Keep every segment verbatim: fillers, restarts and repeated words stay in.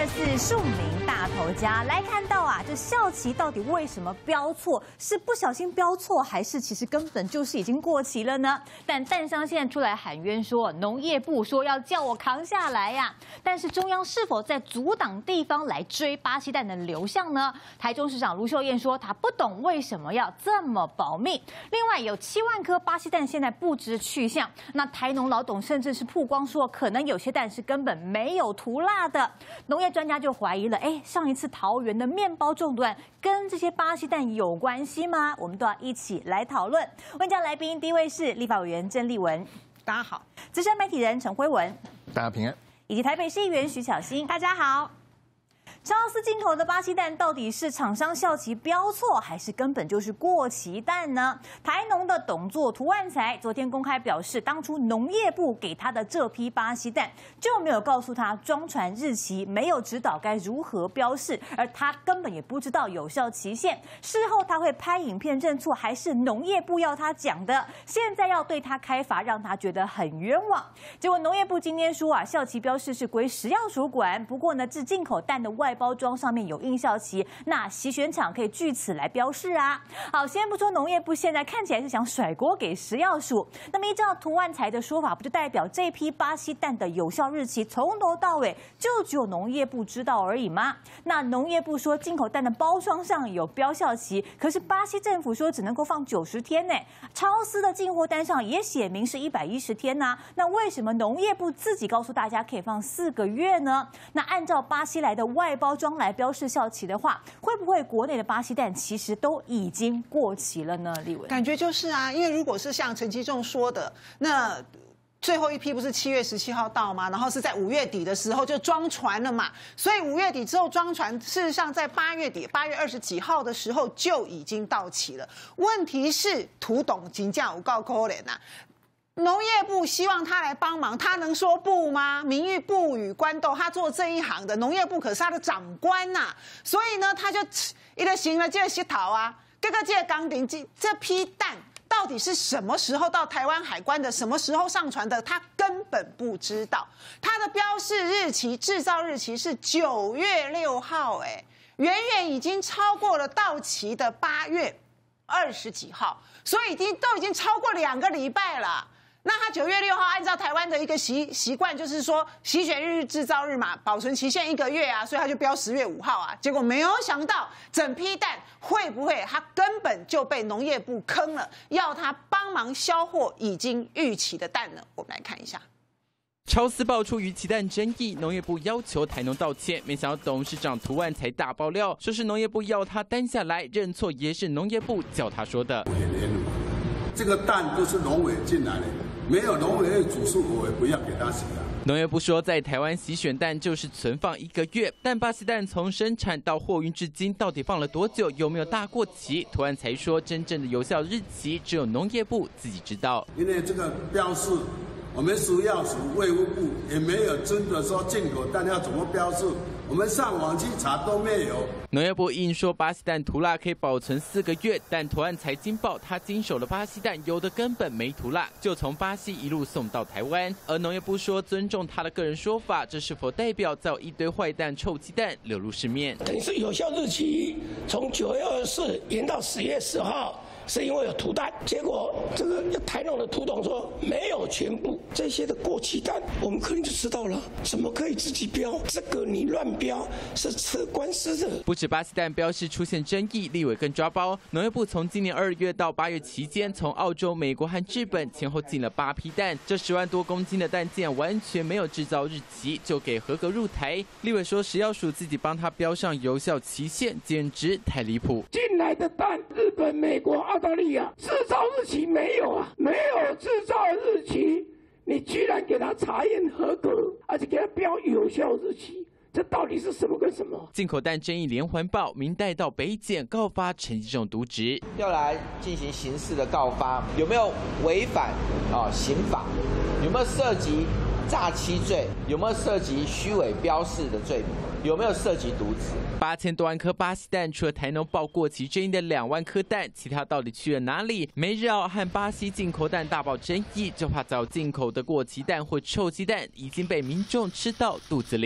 的是庶民大头家，来看到啊，这效期到底为什么标错？是不小心标错，还是其实根本就是已经过期了呢？但蛋商现在出来喊冤说，农业部说要叫我扛下来呀、啊。但是中央是否在阻挡地方来追巴西蛋的流向呢？台中市长卢秀燕说，她不懂为什么要这么保密。另外有七万颗巴西蛋现在不知去向，那台农老董甚至是曝光说，可能有些蛋是根本没有涂蜡的。农业专家就怀疑了，哎，上一次桃园的面包中毒案跟这些巴西蛋有关系吗？我们都要一起来讨论。问价来宾，第一位是立法委员郑丽文， 大家好； 资深媒体人陈辉文， 大家平安； 以及台北市议员徐巧芯， 大家好。 超市进口的巴西蛋到底是厂商效期标错，还是根本就是过期蛋呢？台农的董座涂万才昨天公开表示，当初农业部给他的这批巴西蛋就没有告诉他装船日期，没有指导该如何标示，而他根本也不知道有效期限。事后他会拍影片认错，还是农业部要他讲的？现在要对他开罚，让他觉得很冤枉。结果农业部今天说啊，效期标示是归食药署管，不过呢，自进口蛋的外包装上面有印效期，那洗选厂可以据此来标示啊。好，先不说农业部现在看起来是想甩锅给食药署，那么依照涂万才的说法，不就代表这批巴西蛋的有效日期从头到尾就只有农业部知道而已吗？那农业部说进口蛋的包装上有标效期，可是巴西政府说只能够放九十天呢，超市的进货单上也写明是一百一十天呐、啊。那为什么农业部自己告诉大家可以放四个月呢？那按照巴西来的外包装来标示效期的话，会不会国内的巴西蛋其实都已经过期了呢？立文， 感觉就是啊，因为如果是像陈其仲说的，那最后一批不是七月十七号到吗？然后是在五月底的时候就装船了嘛，所以五月底之后装船，事实上在八月底，八月二十几号的时候就已经到期了。问题是涂董金价有够可怜啊。农业部希望他来帮忙，他能说不吗？民意不与官斗，他做这一行的，农业部可是他的长官呐、啊，所以呢，他就一个行了这个乞讨啊，这个这个钢钉这这批蛋到底是什么时候到台湾海关的，什么时候上船的，他根本不知道。他的标示日期、制造日期是九月六号，哎，远远已经超过了到期的八月二十几号，所以已经都已经超过两个礼拜了。那他九月六号按照台湾的一个习习惯，就是说洗选日、制造日嘛，保存期限一个月啊，所以他就标十月五号啊。结果没有想到，整批蛋会不会他根本就被农业部坑了，要他帮忙销货已经逾期的蛋呢？我们来看一下。 超思爆出逾期蛋争议，农业部要求台农道歉，没想到董事长涂万才大爆料，说是农业部要他担下来认错，也是农业部叫他说的。 这个蛋都是农委进来的。没有农委会主诉，我也不要给他洗了。 农业部说，在台湾洗选蛋就是存放一个月，但巴西蛋从生产到货运至今到底放了多久，有没有大过期？涂万才说，真正的有效日期只有农业部自己知道。 因为这个标示，我们食药署、卫福部也没有真的说进口蛋要怎么标示，我们上网去查都没有。 农业部硬说巴西蛋涂蜡可以保存四个月，但涂万才惊爆，他经手的巴西蛋有的根本没涂蜡，就从巴西一路送到台湾。而农业部说尊重他的个人说法，这是否代表再有一堆坏蛋、臭鸡蛋流入市面？ 等于是有效日期从九月二十四延到十月十号。是因为有涂蛋，结果这个台农的涂董说没有全部这些的过期蛋，我们肯定就知道了，怎么可以自己标？这个你乱标是吃官司的。 不止巴西蛋标示出现争议，立委更抓包。农业部从今年二月到八月期间，从澳洲、美国和日本前后进了八批蛋，这十万多公斤的蛋竟然完全没有制造日期，就给合格入台。立委说，食药署自己帮他标上有效期限，简直太离谱。 进来的蛋，日本、美国、澳大利亚制造日期没有啊，没有制造日期，你居然给他查验合格，而且给他标有效日期，这到底是什么跟什么？ 进口蛋争议连环爆，明代到北检告发陈其仲渎职， 要来进行刑事的告发，有没有违反啊刑法？有没有涉及诈欺罪？有没有涉及虚伪标示的罪名？有没有涉及渎职？ 八千多万颗巴西蛋，除了台农报过期争议的两万颗蛋，其他到底去了哪里？美日澳和巴西进口蛋大爆争议，就怕早进口的过期蛋或臭鸡蛋已经被民众吃到肚子里。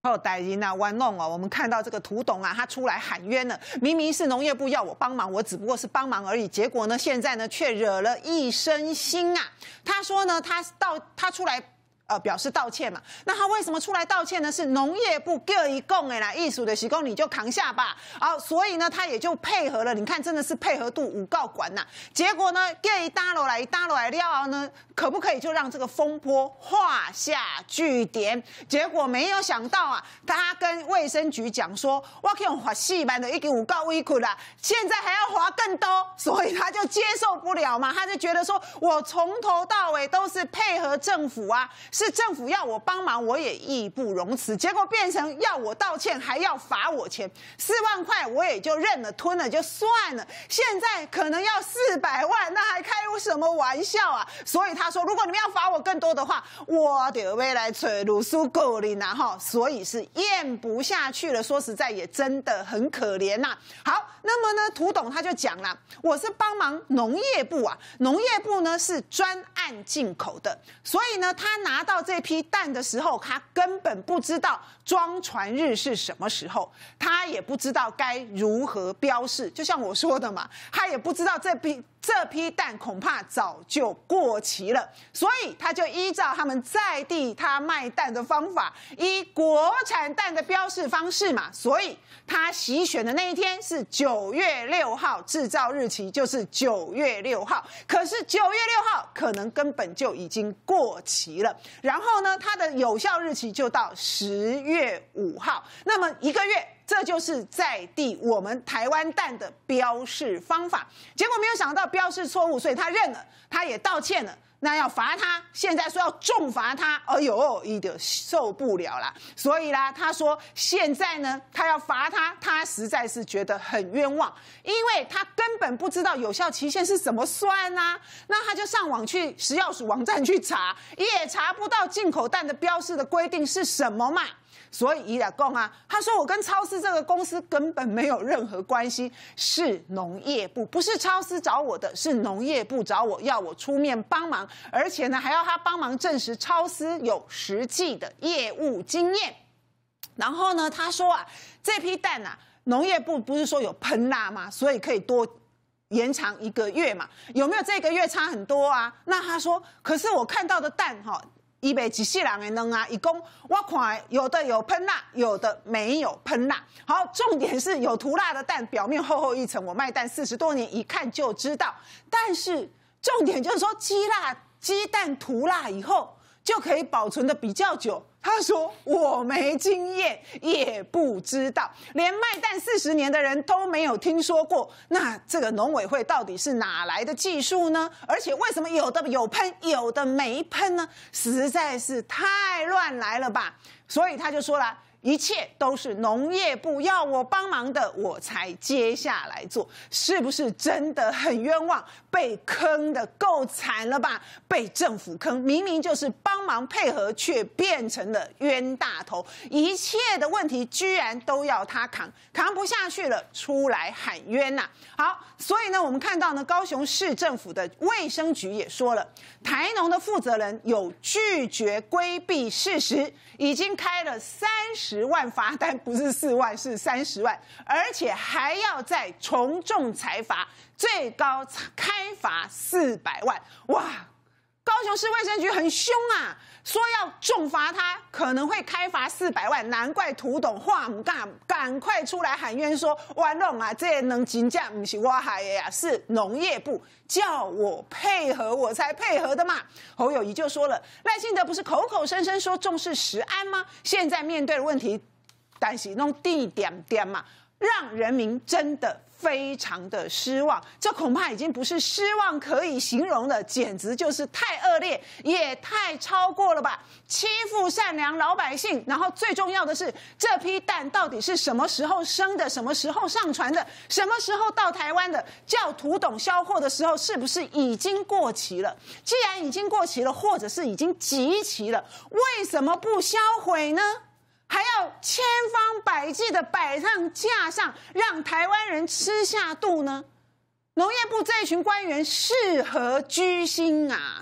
后歹人啊玩弄哦，我们看到这个涂董啊，他出来喊冤了，明明是农业部要我帮忙，我只不过是帮忙而已，结果呢，现在呢却惹了一身腥啊。他说呢，他道他出来。呃，表示道歉嘛？那他为什么出来道歉呢？是农业部各一共哎啦，艺术的习工你就扛下吧。好，所以呢，他也就配合了。你看，真的是配合度五告管呐。结果呢，各一搭楼来一搭楼来料呢，可不可以就让这个风波画下句点？结果没有想到啊，他跟卫生局讲说，我可以用罚四万的一个五告微苦啦，现在还要罚更多，所以他就接受不了嘛，他就觉得说我从头到尾都是配合政府啊。是政府要我帮忙，我也义不容辞。结果变成要我道歉，还要罚我钱，四万块我也就认了，吞了就算了。现在可能要四百万，那还开什么玩笑啊？所以他说，如果你们要罚我更多的话，我得未来吹鲁苏狗林啊哈，所以是咽不下去了。说实在，也真的很可怜呐、啊。好，那么呢，涂董他就讲了，我是帮忙农业部啊，农业部呢是专案进口的，所以呢，他拿到这批蛋的时候，他根本不知道装船日是什么时候，他也不知道该如何标示。就像我说的嘛，他也不知道这批这批蛋恐怕早就过期了，所以他就依照他们在地他卖蛋的方法，依国产蛋的标示方式嘛，所以他席选的那一天是九月六号，制造日期就是九月六号。可是九月六号可能根本就已经过期了，然后呢，它的有效日期就到十月五号，那么一个月。这就是在地我们台湾蛋的标示方法，结果没有想到标示错误，所以他认了，他也道歉了。那要罚他，现在说要重罚他，哎呦，一点受不了啦。所以啦，他说现在呢，他要罚他，他实在是觉得很冤枉，因为他根本不知道有效期限是怎么算啊。那他就上网去食药署网站去查，也查不到进口蛋的标示的规定是什么嘛。所以伊拉贡啊，他说我跟超市这个公司根本没有任何关系，是农业部，不是超市找我的，是农业部找我，要我出面帮忙，而且呢还要他帮忙证实超市有实际的业务经验。然后呢，他说啊，这批蛋啊，农业部不是说有喷蜡吗？所以可以多延长一个月嘛？有没有这个月差很多啊？那他说，可是我看到的蛋哈。一百几世人的能啊，一共我看有的有喷蜡，有的没有喷蜡。好，重点是有涂蜡的蛋，表面厚厚一层，我卖蛋四十多年，一看就知道。但是重点就是说，鸡蜡鸡蛋涂蜡以后就可以保存的比较久。他说我没经验，也不知道，连卖蛋四十年的人都没有听说过。那这个农委会到底是哪来的技术呢？而且为什么有的有喷，有的没喷呢？实在是太乱来了吧！所以他就说了，一切都是农业部要我帮忙的，我才接下来做，是不是真的很冤枉？被坑的够惨了吧？被政府坑，明明就是帮忙配合，却变成了冤大头，一切的问题居然都要他扛，扛不下去了，出来喊冤呐、啊！好，所以呢，我们看到呢，高雄市政府的卫生局也说了，台农的负责人有拒绝规避事实，已经开了三十万罚单，不是四万，是三十万，而且还要再从重裁罚，最高开罚四百万。哇！高雄市卫生局很凶啊，说要重罚他，可能会开罚四百万，难怪涂董话唔敢，赶快出来喊冤说，哇弄啊，这能金价不是我害的呀，是农业部叫我配合，我才配合的嘛。侯友宜就说了，赖清德不是口口声声说重视食安吗？现在面对的问题，但是弄地点点嘛，让人民真的非常的失望，这恐怕已经不是失望可以形容的，简直就是太恶劣，也太超过了吧！欺负善良老百姓，然后最重要的是，这批蛋到底是什么时候生的，什么时候上传的，什么时候到台湾的？叫涂董销货的时候，是不是已经过期了？既然已经过期了，或者是已经集齐了，为什么不销毁呢？还要千方百计的摆上架上，让台湾人吃下肚呢？农业部这一群官员是何居心啊？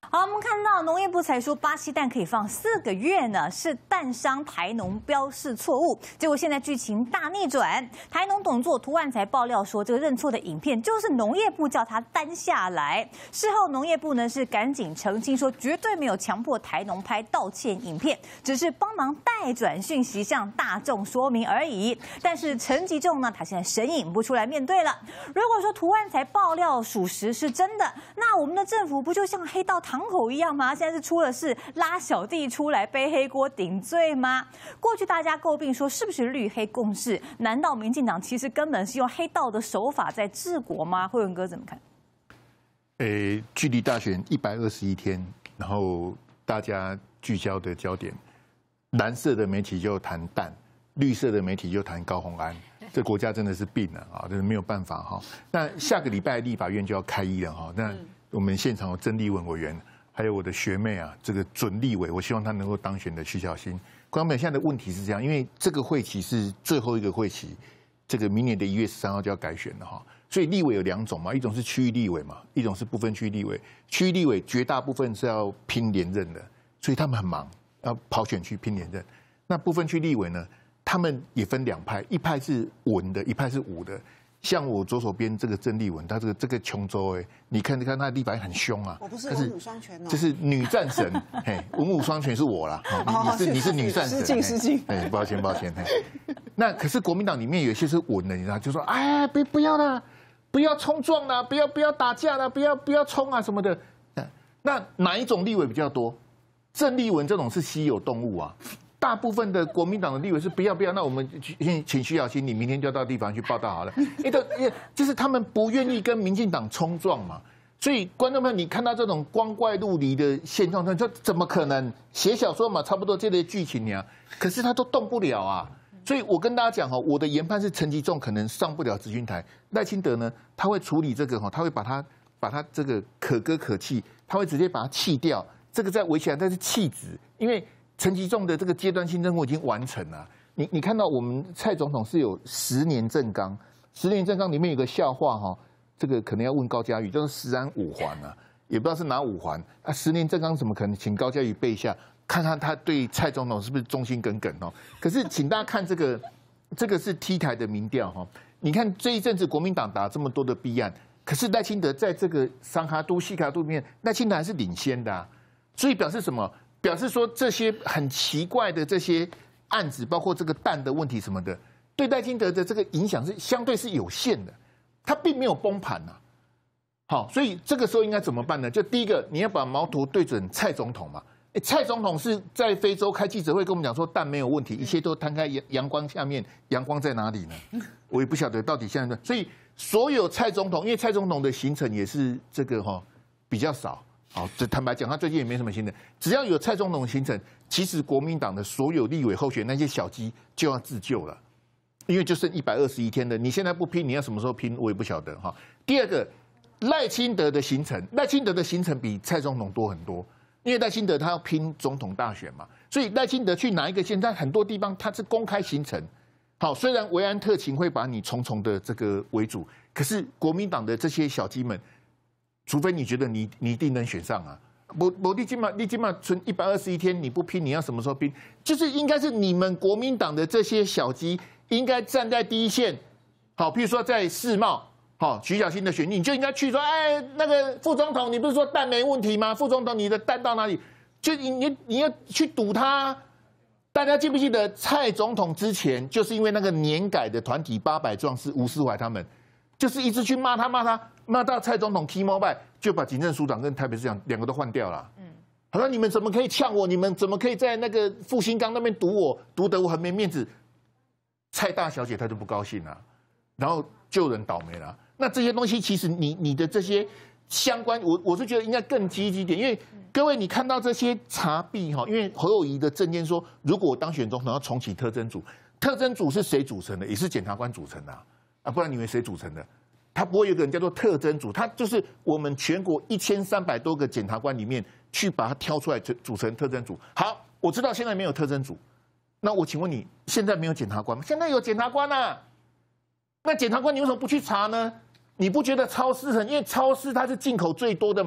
好，我们看到农业部才说巴西蛋可以放四个月呢，是蛋商台农标示错误。结果现在剧情大逆转，台农董座涂万才爆料说，这个认错的影片就是农业部叫他担下来。事后农业部呢是赶紧澄清说，绝对没有强迫台农拍道歉影片，只是帮忙代转讯息向大众说明而已。但是陈吉仲呢，他现在神隐不出来面对了。如果说涂万才爆料属实是真的，那我们的政府不就像黑道堂口一样吗？现在是出了事，拉小弟出来背黑锅顶罪吗？过去大家诟病说是不是绿黑共治？难道民进党其实根本是用黑道的手法在治国吗？慧文哥怎么看？ 诶，距离大选一百二十一天，然后大家聚焦的焦点，蓝色的媒体就谈蛋，绿色的媒体就谈高虹安。这国家真的是病了啊，真的没有办法哈。那下个礼拜立法院就要开议了哈，那我们现场有曾丽文委员。还有我的学妹啊，这个准立委，我希望她能够当选的徐小新。观众朋友，现在的问题是这样，因为这个会期是最后一个会期，这个明年的一月十三号就要改选了哈。所以立委有两种嘛，一种是区域立委嘛，一种是不分区立委。区域立委绝大部分是要拼连任的，所以他们很忙，要跑选区拼连任。那不分区立委呢，他们也分两派，一派是文的，一派是武的。像我左手边这个郑丽文，她这个这个琼州哎，你看你看她的立法很凶啊。 我不是文武双全哦， 这是女战神，嘿，文武双全是我啦，你是你是女战神， 失敬失敬， 哎，抱歉抱歉，嘿。那可是国民党里面有些是文的，你知道，就说哎，别不要啦，不要冲撞啦，不要不要打架啦，不要不要冲啊什么的。那哪一种立委比较多？郑丽文这种是稀有动物啊。大部分的国民党的立委是不要不要，那我们请请徐小新，你明天就要到地方去报道好了。因为就是他们不愿意跟民进党冲撞嘛，所以观众朋友，你看到这种光怪陆离的现状，这怎么可能写小说嘛？差不多这类剧情呀，可是他都动不了啊。所以我跟大家讲哈，我的研判是陈吉仲可能上不了咨询台，赖清德呢，他会处理这个哈，他会把他把他这个可歌可泣，他会直接把它弃掉，这个再围起来，但是弃子，因为。陈吉仲的这个阶段性任务已经完成了。你你看到我们蔡总统是有十年政纲，十年政纲里面有个笑话哈，这个可能要问高嘉瑜，叫做十安五环啊，也不知道是哪五环啊。十年政纲怎么可能？请高嘉瑜背一下，看看他对蔡总统是不是忠心耿耿哦。可是请大家看这个，这个是 T 台的民调哈。你看这一阵子国民党打这么多的弊案，可是赖清德在这个三卡都、西卡都里面，赖清德还是领先的啊。所以表示什么？表示说这些很奇怪的这些案子，包括这个蛋的问题什么的，对赖清德的这个影响是相对是有限的，他并没有崩盘呐。好，所以这个时候应该怎么办呢？就第一个，你要把矛头对准蔡总统嘛。蔡总统是在非洲开记者会跟我们讲说蛋没有问题，一切都摊开阳阳光下面，阳光在哪里呢？我也不晓得到底现在。所以所有蔡总统，因为蔡总统的行程也是这个哈比较少。好，这坦白讲，他最近也没什么新的。只要有蔡总统行程，其实国民党的所有立委候选那些小鸡就要自救了，因为就剩一百二十一天了。你现在不拼，你要什么时候拼？我也不晓得哈。第二个，赖清德的行程，赖清德的行程比蔡总统多很多，因为赖清德他要拼总统大选嘛，所以赖清德去哪一个县，在很多地方他是公开行程。好，虽然维安特勤会把你重重的这个围阻，可是国民党的这些小鸡们。除非你觉得你你一定能选上啊，我我你今嘛你今嘛存一百二十一天你不拼，你要什么时候拼？就是应该是你们国民党的这些小鸡应该站在第一线。好，譬如说在世贸，好徐小新的选举，你就应该去说，哎，那个副总统，你不是说蛋没问题吗？副总统，你的蛋到哪里？就你你你要去堵他。大家记不记得蔡总统之前就是因为那个年改的团体八百壮士吴思怀他们，就是一直去骂他骂他。骂到蔡总统 key mobile 就把警政署长跟台北市长两个都换掉了。嗯，好像你们怎么可以呛我？你们怎么可以在那个复兴岗那边堵我？堵得我很没面子。蔡大小姐她就不高兴了，然后就人倒霉了。那这些东西其实你你的这些相关，我我是觉得应该更积极一点，因为各位你看到这些查弊哈，因为侯友宜的政见说，如果我当选总统要重启特侦组，特侦组是谁组成的？也是检察官组成的啊，啊不然你以为谁组成的？他不会有个人叫做特侦组，他就是我们全国一千三百多个检察官里面去把它挑出来组成特侦组。好，我知道现在没有特侦组，那我请问你，现在没有检察官吗？现在有检察官啊，那检察官你为什么不去查呢？你不觉得超市很？因为超市它是进口最多的嘛，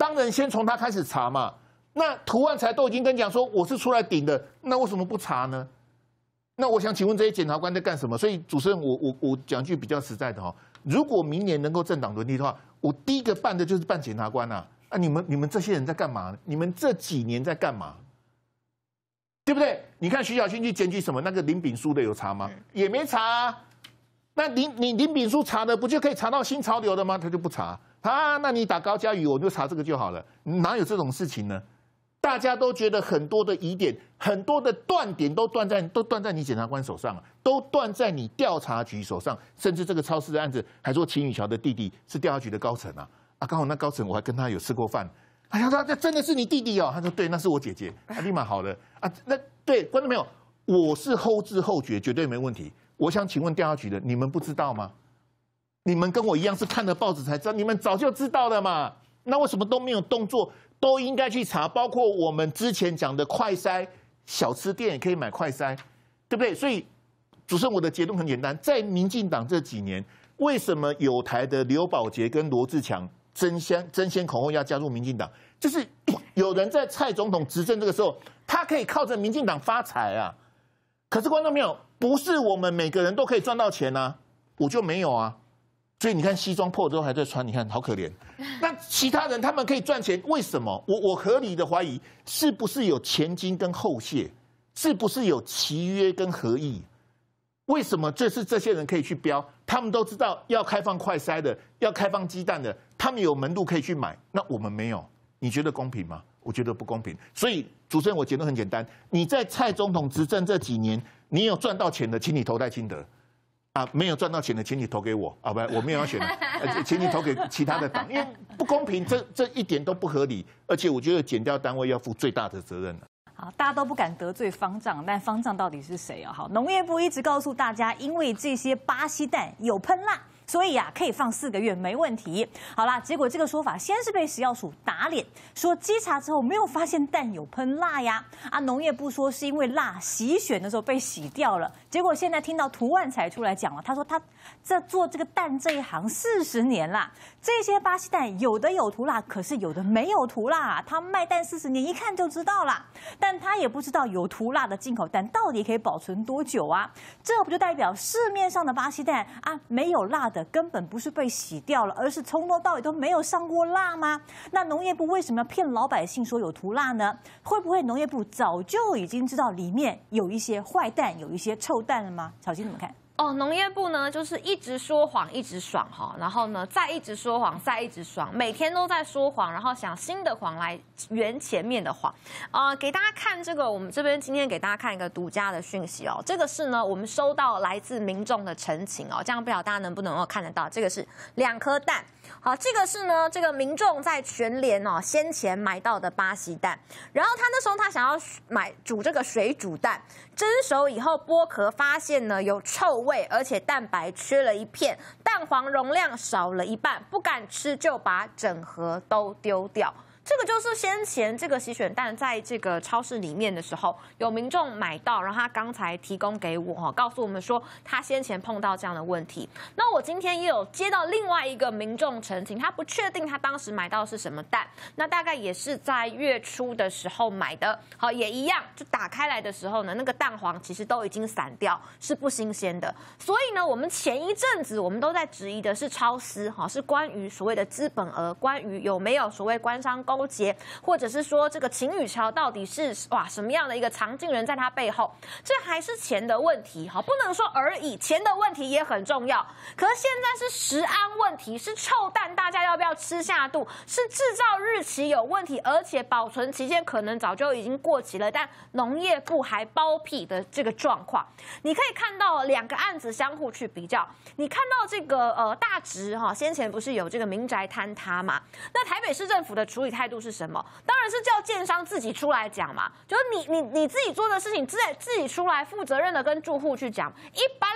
当然先从他开始查嘛。那涂万才都已经跟你讲说我是出来顶的，那为什么不查呢？那我想请问这些检察官在干什么？所以主持人，我我我讲句比较实在的哈，如果明年能够政党轮替的话，我第一个办的就是办检察官啊！啊，你们你们这些人在干嘛？你们这几年在干嘛？对不对？你看徐小青去检举什么？那个林炳书的有查吗？也没查啊。那林你林炳书查的不就可以查到新潮流的吗？他就不查啊？那你打高嘉瑜，我就查这个就好了，哪有这种事情呢？大家都觉得很多的疑点、很多的断点都断在都断在你检察官手上啊，都断在你调查局手上，甚至这个超市的案子，还说秦宇桥的弟弟是调查局的高层啊，啊，刚好那高层我还跟他有吃过饭，哎呀，他那真的是你弟弟哦？他说对，那是我姐姐，啊，立马好了啊，那对，观众朋友，我是后知后觉，绝对没问题。我想请问调查局的，你们不知道吗？你们跟我一样是看了报纸才知道，你们早就知道了嘛？那为什么都没有动作？都应该去查，包括我们之前讲的快筛，小吃店也可以买快筛，对不对？所以，主持人，我的结论很简单，在民进党这几年，为什么有台的刘宝杰跟罗志强争先争先恐后要加入民进党？就是有人在蔡总统执政这个时候，他可以靠着民进党发财啊。可是观众朋友，不是我们每个人都可以赚到钱啊，我就没有啊。所以你看西装破之后还在穿，你看好可怜。那其他人他们可以赚钱，为什么？我我合理的怀疑，是不是有前金跟后谢？是不是有契约跟合意？为什么这是这些人可以去标？他们都知道要开放快筛的，要开放鸡蛋的，他们有门路可以去买，那我们没有，你觉得公平吗？我觉得不公平。所以主持人，我结论很简单，你在蔡总统执政这几年，你有赚到钱的，请你投戴清德。啊，没有赚到钱的，请你投给我啊！不，我没有要选了，请你投给其他的党，因为不公平，这这一点都不合理，而且我觉得检调单位要负最大的责任了。 好，大家都不敢得罪方丈，但方丈到底是谁啊？好，农业部一直告诉大家，因为这些巴西蛋有喷蜡，所以啊可以放四个月没问题。好啦，结果这个说法先是被食药署打脸，说稽查之后没有发现蛋有喷蜡呀。啊，农业部说是因为蜡洗选的时候被洗掉了。结果现在听到涂万才出来讲了，他说他在做这个蛋这一行四十年啦，这些巴西蛋有的有涂蜡，可是有的没有涂蜡，他卖蛋四十年，一看就知道啦。但他也不知道有涂蜡的进口蛋到底可以保存多久啊？这不就代表市面上的巴西蛋啊没有蜡的根本不是被洗掉了，而是从头到尾都没有上过蜡吗？那农业部为什么要骗老百姓说有涂蜡呢？会不会农业部早就已经知道里面有一些坏蛋，有一些臭蛋了吗？小金怎么看？ 哦，农业部呢就是一直说谎，一直爽哈，然后呢再一直说谎，再一直爽，每天都在说谎，然后想新的谎来圆前面的谎。呃，给大家看这个，我们这边今天给大家看一个独家的讯息哦，这个是呢我们收到来自民众的陈情哦，这样不晓得大家能不能够看得到，这个是两颗蛋。好，这个是呢，这个民众在全联哦先前买到的巴西蛋，然后他那时候他想要买煮这个水煮蛋，蒸熟以后剥壳发现呢有臭味，而且蛋白缺了一片，蛋黄容量少了一半，不敢吃就把整盒都丢掉。这个就是先前这个洗选蛋在这个超市里面的时候，有民众买到，然后他刚才提供给我哈，告诉我们说他先前碰到这样的问题。那我今天也有接到另外一个民众陈情，他不确定他当时买到是什么蛋，那大概也是在月初的时候买的，好也一样，就打开来的时候呢，那个蛋黄其实都已经散掉，是不新鲜的。所以呢，我们前一阵子我们都在质疑的是超丝哈，是关于所谓的资本额，关于有没有所谓官商勾结，或者是说这个秦宇桥到底是哇什么样的一个藏镜人在他背后，这还是钱的问题哈，不能说而已，钱的问题也很重要。可是现在是食安问题，是臭蛋，大家要不要吃下肚？是制造日期有问题，而且保存期间可能早就已经过期了，但农业部还包庇的这个状况，你可以看到两个案子相互去比较。你看到这个呃大直哈，先前不是有这个民宅坍塌嘛？那台北市政府的处理态度是什么？当然是叫建商自己出来讲嘛，就是你你你自己做的事情，自自己出来负责任的跟住户去讲。一般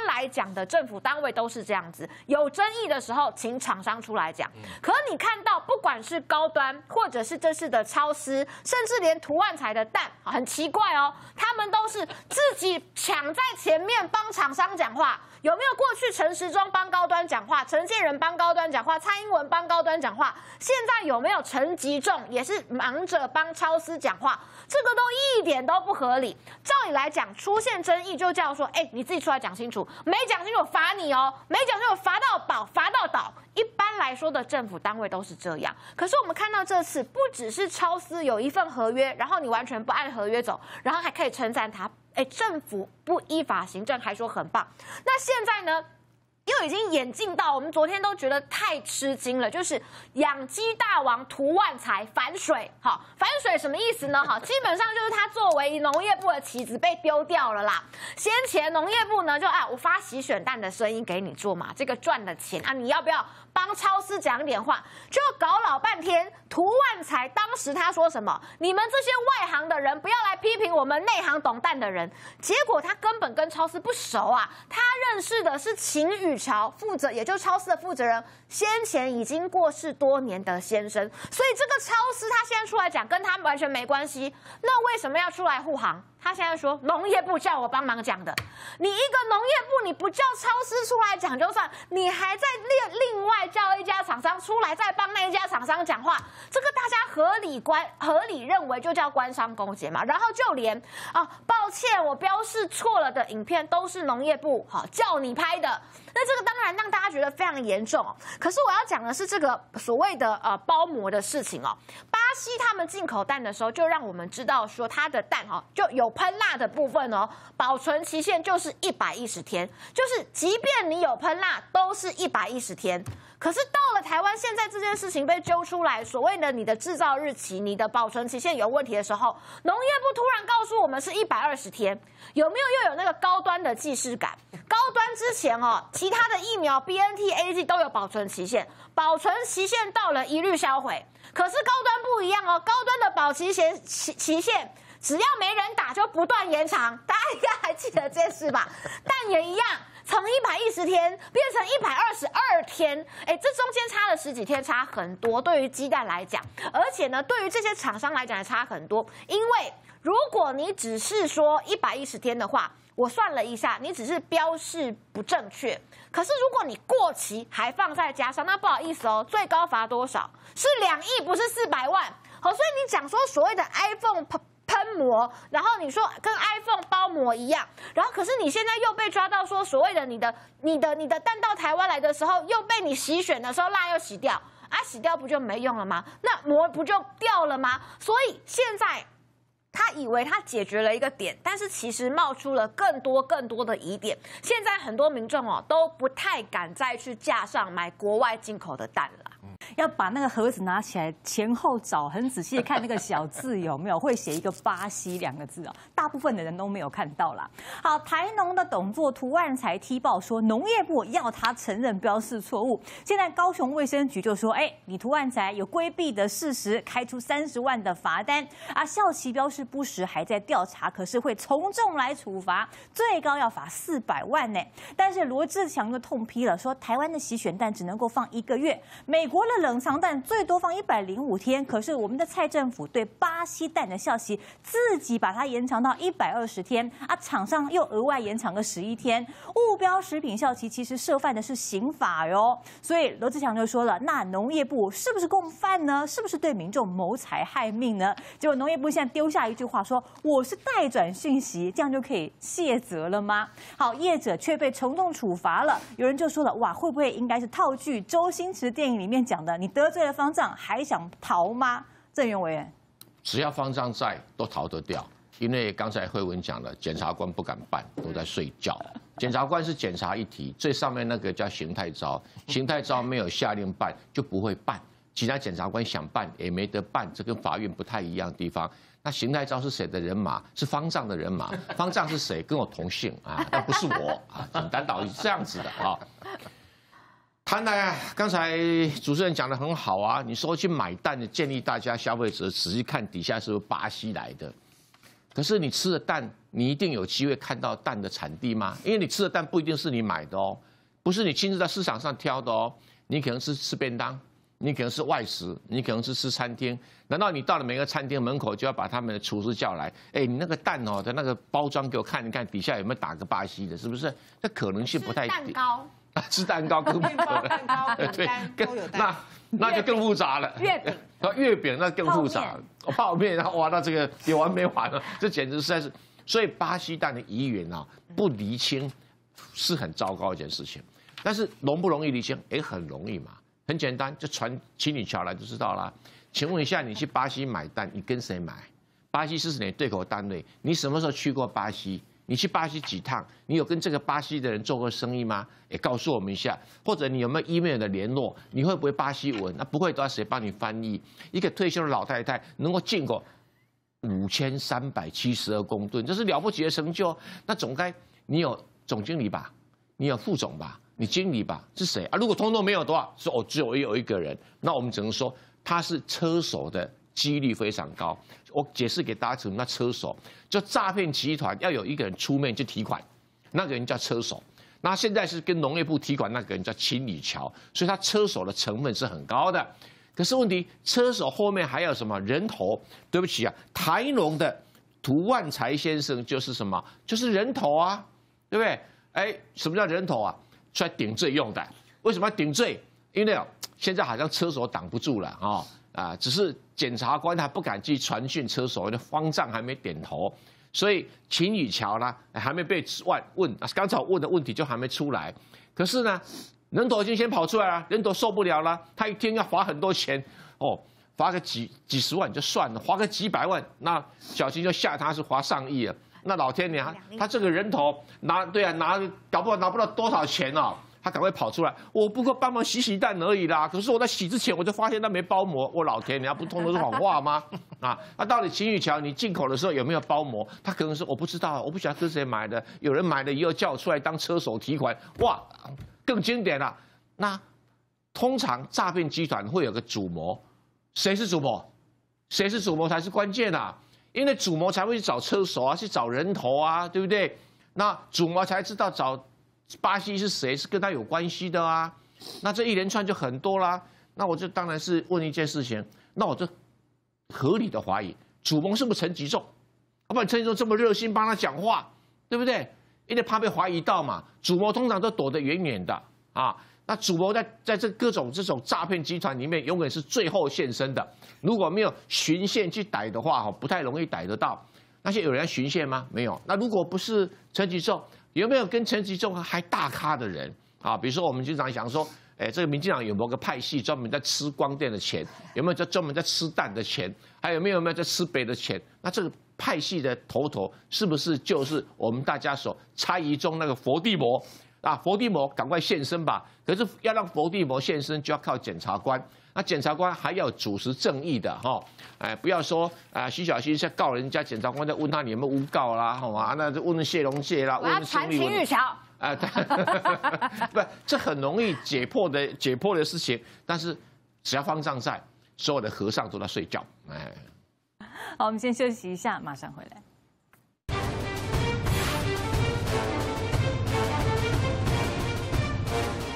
来讲的政府单位都是这样子，有争议的时候请厂商出来讲。可你看到，不管是高端，或者是这次的超丝，甚至连涂万材的蛋，很奇怪哦，他们都是自己抢在前面帮厂商讲话。有没有过去陈时中帮高端讲话，陈建仁帮高端讲话，蔡英文帮高端讲话？现在有没有陈吉仲也是忙着帮超丝讲话？这个都一点都不合理。照理来讲，出现争议就叫说，哎，你自己出来讲清楚，没讲清楚罚你哦，没讲清楚罚到饱，罚到倒。一般来说的政府单位都是这样，可是我们看到这次不只是超丝有一份合约，然后你完全不按合约走，然后还可以称赞他。哎，政府不依法行政，还说很棒。那现在呢，又已经演进到我们昨天都觉得太吃惊了，就是养鸡大王涂万材反水。好，反水什么意思呢？好，基本上就是他作为农业部的棋子被丢掉了啦。先前农业部呢就啊，我发洗选蛋的生意给你做嘛，这个赚的钱啊，你要不要帮超丝讲点话？就搞老半天。涂万材当时他说什么？你们这些外行的人不要来批评我们内行懂蛋的人。结果他根本跟超丝不熟啊，他认识的是秦宇桥负责，也就是超丝的负责人，先前已经过世多年的先生。所以这个超丝他现在出来讲，跟他完全没关系。那为什么要出来护航？他现在说农业部叫我帮忙讲的，你一个农业部你不叫超丝出来讲就算，你还在另另外叫一家厂商出来再帮那一家厂商讲话，这个大家合理关合理认为就叫官商勾结嘛。然后就连啊，抱歉我标示错了的影片都是农业部好叫你拍的，那这个当然让大家觉得非常严重。可是我要讲的是这个所谓的呃包膜的事情哦。巴西他们进口蛋的时候，就让我们知道说它的蛋哈就有喷蜡的部分哦，保存期限就是一百一十天，就是即便你有喷蜡，都是一百一十天。可是到了台湾，现在这件事情被揪出来，所谓的你的制造日期、你的保存期限有问题的时候，农业部突然告诉我们是一百二十天，有没有又有那个高端的既视感？高端之前哦，其他的疫苗 B N T、A Z 都有保存期限，保存期限到了一律销毁。可是高端不一样哦，高端的保期限期期限。只要没人打就不断延长，大家应该还记得这件事吧？但也一样，从一百一十天变成一百二十二天，哎，这中间差了十几天，差很多。对于鸡蛋来讲，而且呢，对于这些厂商来讲也差很多。因为如果你只是说一百一十天的话，我算了一下，你只是标示不正确。可是如果你过期还放在家上，那不好意思哦，最高罚多少？是两亿，不是四百万。好，所以你讲说所谓的 iPhone。喷膜，然后你说跟 iPhone 包膜一样，然后可是你现在又被抓到说所谓的你的、你的、你的蛋到台湾来的时候，又被你洗选的时候蜡又洗掉啊，洗掉不就没用了吗？那膜不就掉了吗？所以现在他以为他解决了一个点，但是其实冒出了更多更多的疑点。现在很多民众哦都不太敢再去架上买国外进口的蛋了。 要把那个盒子拿起来，前后找，很仔细的看那个小字有没有会写一个巴西两个字哦，大部分的人都没有看到啦。好，台农的董座涂万材踢爆说，农业部要他承认标示错误。现在高雄卫生局就说，哎，你涂万材有规避的事实，开出三十万的罚单啊，效期标示不实还在调查，可是会从重来处罚，最高要罚四百万呢。但是罗志强就痛批了，说台湾的洗选蛋只能够放一个月，美国的冷藏蛋最多放一百零五天，可是我们的蔡政府对巴西蛋的效期自己把它延长到一百二十天啊，厂商又额外延长个十一天，误标食品效期其实涉犯的是刑法哟。所以罗志强就说了，那农业部是不是共犯呢？是不是对民众谋财害命呢？结果农业部现在丢下一句话说，我是代转讯息，这样就可以卸责了吗？好，业者却被从重处罚了。有人就说了，哇，会不会应该是套句周星驰电影里面讲的，你得罪了方丈还想逃吗？郑源委员， 只要方丈在，都逃得掉。因为刚才慧文讲了，检察官不敢办，都在睡觉。检察官是检察一体，最上面那个叫邢太昭，邢太昭没有下令办，就不会办。其他检察官想办也没得办，这跟法院不太一样的地方。那邢太昭是谁的人马？是方丈的人马。方丈是谁？跟我同姓啊，但不是我啊。简单道理是这样子的啊。谈来，刚才主持人讲得很好啊。你说去买蛋，建议大家消费者仔细看底下是不是巴西来的。 可是你吃的蛋，你一定有机会看到蛋的产地吗？因为你吃的蛋不一定是你买的哦，不是你亲自在市场上挑的哦，你可能是吃便当，你可能是外食，你可能是吃餐厅。难道你到了每个餐厅门口就要把他们的厨师叫来？哎，你那个蛋哦的那个包装给我看一看，底下有没有打个巴西的？是不是？那可能性不太。 蛋糕。 吃蛋糕更面包、蛋糕、饼干都有蛋。 那那就更复杂了。 月饼。 月饼那更复杂了。泡面，然后哇，那这个有完没完了？这简直实在是。所以巴西蛋的疑源啊，不厘清是很糟糕一件事情。但是容不容易厘清？也很容易嘛。很简单，就传请你桥来就知道了。请问一下，你去巴西买蛋，你跟谁买？巴西是你的对口单位，你什么时候去过巴西？你去巴西几趟？你有跟这个巴西的人做过生意吗？也告诉我们一下。或者你有没有 email 的联络？你会不会巴西文？那不会的话，谁帮你翻译？一个退休的老太太能够进口五千三百七十二公吨，这是了不起的成就。那总该你有总经理吧？你有副总吧？你经理吧？是谁啊？如果通通没有的话，是哦，只有有一个人，那我们只能说他是车手的几率非常高。我解释给大家，什么叫车手？就诈骗集团要有一个人出面去提款，那个人叫车手。那现在是跟农业部提款那个人叫秦李桥，所以他车手的成分是很高的。可是问题，车手后面还有什么人头？对不起啊，台农的涂万才先生就是什么？就是人头啊，对不对？哎，什么叫人头啊？出来顶罪用的。为什么要顶罪？因为哦，现在好像车手挡不住了啊、哦、啊，只是检察官他不敢去传讯车手，那方丈还没点头，所以秦宇桥呢还没被问问，刚才问的问题就还没出来。可是呢，人头已经先跑出来了，人头受不了了，他一天要罚很多钱哦，罚个几几十万就算了，罚个几百万，那小金就吓他是罚上亿了。那老天爷，他这个人头拿对啊拿，搞不好拿不到多少钱哦，他赶快跑出来，我不过帮忙洗洗蛋而已啦。可是我在洗之前我就发现他没包膜，我老天爷，不通通是谎话吗？啊，那到底秦宇桥你进口的时候有没有包膜？他可能说我不知道，我不晓得跟谁买的，有人买了以后叫我出来当车手提款，哇，更经典了。那通常诈骗集团会有个主谋，谁是主谋？谁是主谋才是关键啊！因为主谋才会去找车手啊，去找人头啊，对不对？那主谋才知道找巴西是谁，是跟他有关系的啊。那这一连串就很多啦。那我就当然是问一件事情，那我就合理的怀疑，主谋是不是陈吉仲？要不然陈吉仲这么热心帮他讲话，对不对？因为怕被怀疑到嘛。主谋通常都躲得远远的啊。那主谋在在这各种这种诈骗集团里面，永远是最后现身的。如果没有循线去逮的话，哈，不太容易逮得到。那些有人循线吗？没有。那如果不是陈吉仲，有没有跟陈吉仲还大咖的人啊？比如说我们经常想说，哎，这个民进党有某个派系专门在吃光电的钱，有没有在专门在吃蛋的钱？还有没有没有在吃北的钱？那这个派系的头头是不是就是我们大家所猜疑中那个佛地魔？啊，佛地魔赶快现身吧！可是要让佛地魔现身，就要靠检察官。那检察官还要主持正义的哈，哎，不要说啊，徐小新在告人家，检察官在问他你有没有诬告啦，好吗？那就问谢龙介啦， 我要传秦玉桥。 啊，不，这很容易解破的解破的事情，但是只要方丈在，所有的和尚都在睡觉。哎， 好，我们先休息一下，马上回来。